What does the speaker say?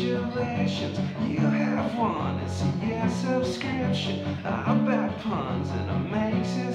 Congratulations, you have won. It's a year subscription. I bet puns and it makes it